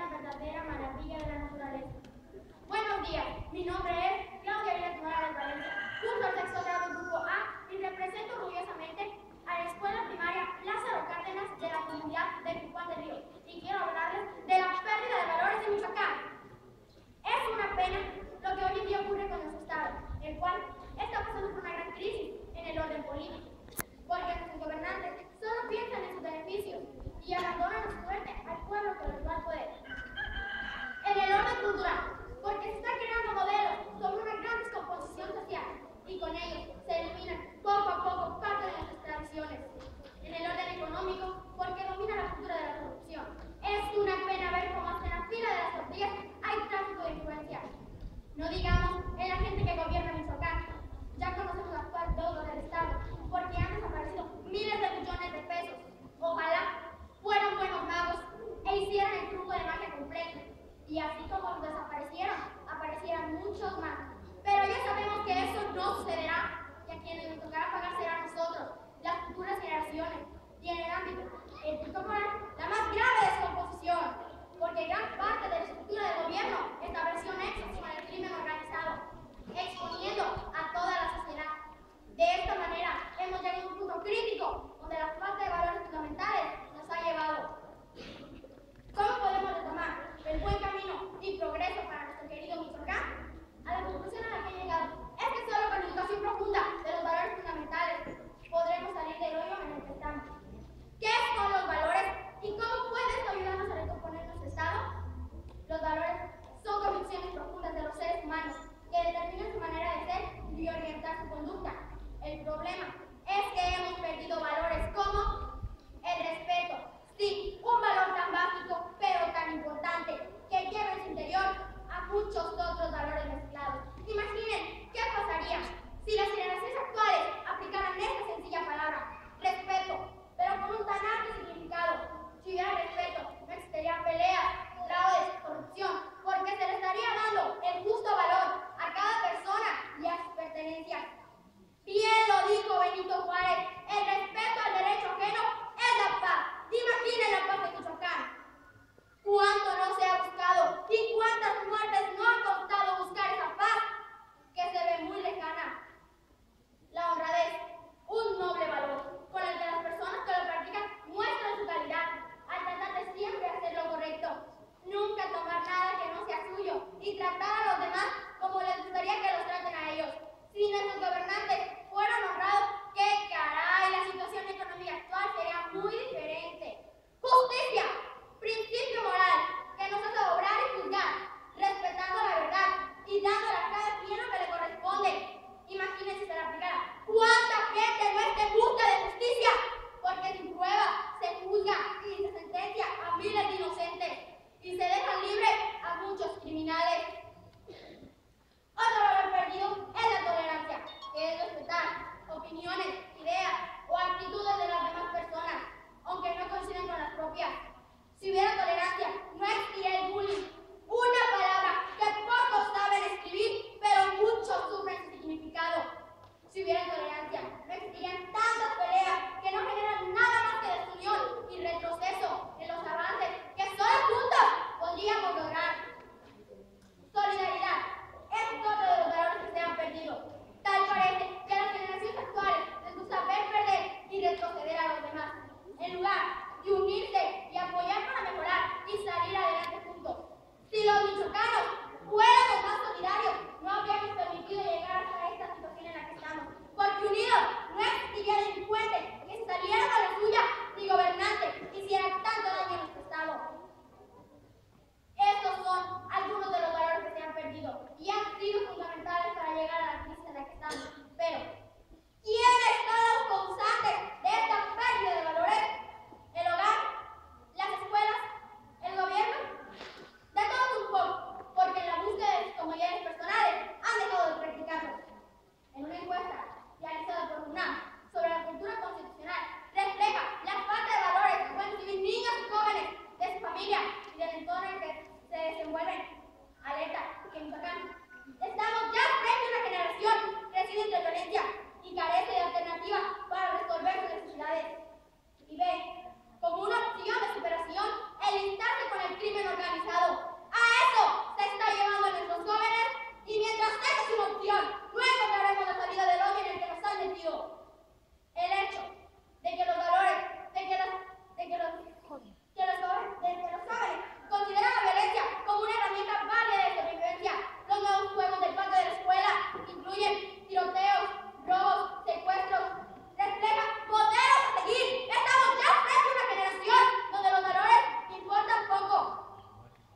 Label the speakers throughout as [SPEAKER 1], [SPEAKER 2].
[SPEAKER 1] verdadera maravilla de la naturaleza. Buenos días, mi nombre es Claudia Villanueva de Valencia, curso el sexto grado grupo A y represento orgullosamente a la escuela primaria Lázaro Cárdenas de la comunidad de Juan de Río y quiero hablarles de la pérdida de valores en Michoacán. Es una pena lo que hoy en día ocurre con nuestro estado, el cual está pasando por una gran crisis en el orden político, porque nuestros gobernantes solo piensan en sus beneficios y abandonan su suerte al pueblo que los va al poder. En el orden cultural, porque se está creando modelos sobre una gran descomposición social y con ellos se eliminan poco a poco parte de nuestras tradiciones. En el orden económico, porque domina la cultura de la corrupción. Es una pena ver cómo hasta en la fila de las tortillas hay tráfico de influencia. No digamos en la gente que gobierna Michoacán. Ya conocemos la actual deuda del Estado, porque han desaparecido miles de millones de pesos. Ojalá fueran buenos magos e hicieran el truco de magia completo. Y así como desaparecieron, aparecieran muchos más. Pero ya sabemos que eso no sucederá, y a quienes nos tocará pagar serán nosotros, las futuras generaciones. Y en el ámbito ético-moral, la más grave descomposición, porque gran parte de la estructura del gobierno estableció nexos con el crimen organizado, exponiendo a toda la sociedad. De esta manera, hemos llegado a un punto crítico, donde la falta de valores fundamentales nos ha llevado. ¿Cómo podemos retomar el buen camino y progreso para nuestro querido Michoacán? A la conclusión a la que he llegado es que solo con educación profunda de los valores fundamentales podremos salir del hoyo en el que estamos. ¿Qué son los valores y cómo puede esto ayudarnos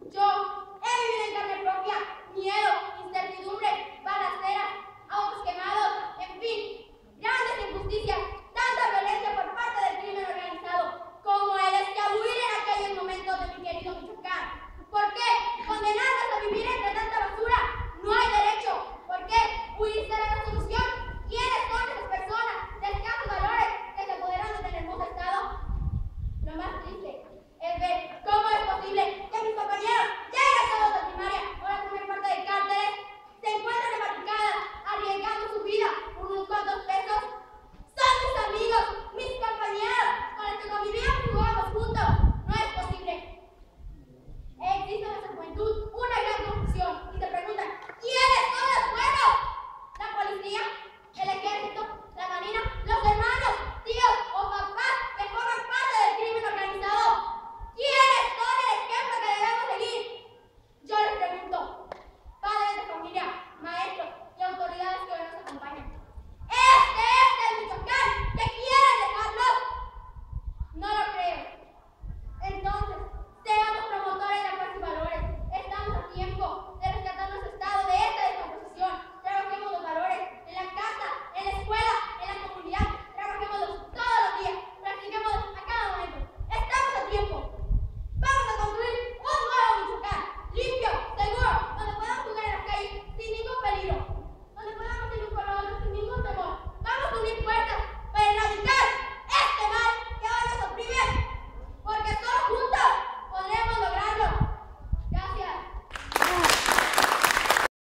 [SPEAKER 1] Yo he vivido en carne propia miedo,